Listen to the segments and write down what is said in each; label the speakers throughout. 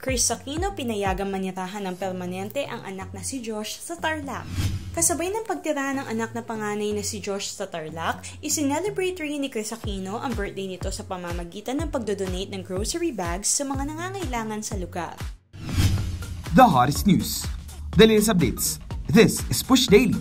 Speaker 1: Kris Aquino pinayagang manirahan ng permanente ang anak na si Josh sa Tarlac. Kasabay ng pagtira ng anak na panganay na si Josh sa Tarlac, isinelebrate rin ni Kris Aquino ang birthday nito sa pamamagitan ng pagdodonate ng grocery bags sa mga nangangailangan sa lugar.
Speaker 2: The hottest news, the latest updates. This is Push Daily.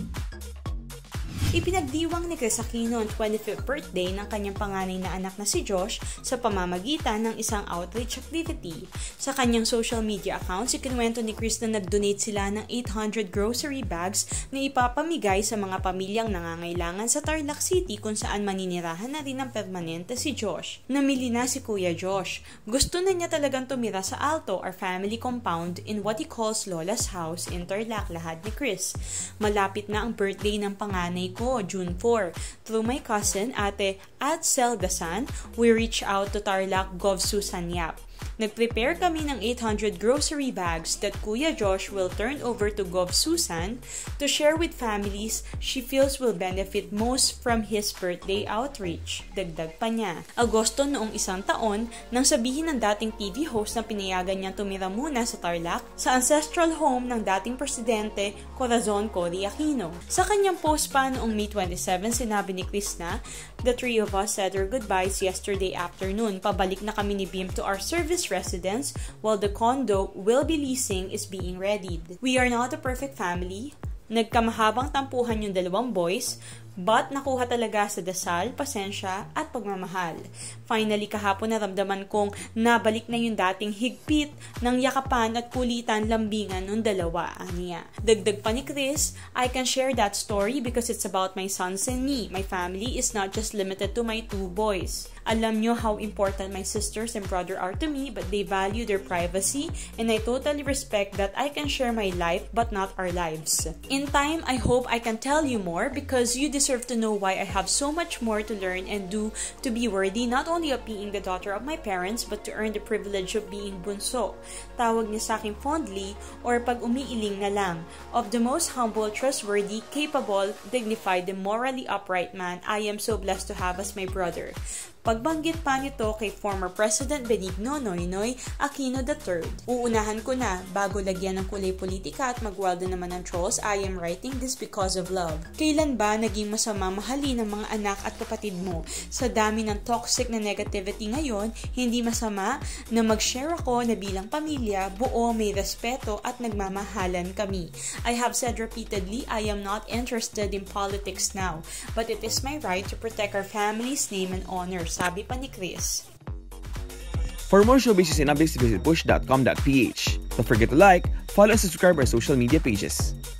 Speaker 1: Ipinagdiwang ni Kris Aquino ang 25th birthday ng kanyang panganay na anak na si Josh sa pamamagitan ng isang outreach activity. Sa kanyang social media account, ikinuwento ni Kris na nag-donate sila ng 800 grocery bags na ipapamigay sa mga pamilyang nangangailangan sa Tarlac City kung saan maninirahan na rin ng permanente si Josh. Namili na si Kuya Josh. Gusto na niya talagang tumira sa Alto, our family compound, in what he calls Lola's house in Tarlac, lahad ni Kris. Malapit na ang birthday ng panganay ko, June 4. Through my cousin, Ate Selgasan, we reach out to Tarlac Gov Susan Yap. Nag-prepare kami ng 800 grocery bags that Kuya Josh will turn over to Gov Susan to share with families she feels will benefit most from his birthday outreach. Dagdag pa niya. Agosto noong isang taon, nang sabihin ng dating TV host na pinayagan niyang tumira muna sa Tarlac, sa ancestral home ng dating presidente Corazon Cory Aquino. Sa kanyang post pa noong May 27, sinabi ni Kris na, "The three of us said our goodbyes yesterday afternoon. Pabalik na kami ni Bim to our service residence while the condo we'll be leasing is being readied. We are not a perfect family. Nagkamahabang tampuhan yung dalawang boys, but nakuha talaga sa dasal, pasensya, at pagmamahal. Finally, kahapon naramdaman kong nabalik na yung dating higpit ng yakapan at kulitan lambingan ng dalawa, aniya." Dagdag pa ni Kris, "I can share that story because it's about my sons and me. My family is not just limited to my two boys. Alam nyo how important my sisters and brother are to me, but they value their privacy, and I totally respect that I can share my life but not our lives. In time, I hope I can tell you more because you deserve to know why I have so much more to learn and do to be worthy not only of being the daughter of my parents but to earn the privilege of being bunso." Tawag niya sa akin fondly, or pag umiiling na lang, "Of the most humble, trustworthy, capable, dignified, and morally upright man I am so blessed to have as my brother." Pagbanggit pa nito kay former President Benigno Noynoy Aquino III. "Uunahan ko na, bago lagyan ng kulay politika at magwalda naman ng trolls, I am writing this because of love. Kailan ba naging masama mahalin ng mga anak at kapatid mo? Sa dami ng toxic na negativity ngayon, hindi masama na mag-share ako na bilang pamilya, buo, may respeto at nagmamahalan kami. I have said repeatedly, I am not interested in politics now, but it is my right to protect our family's name and honor," sabi pa ni Kris.
Speaker 2: For more showbiz and updates, visit push.com.ph. Don't forget to like, follow, and subscribe our social media pages.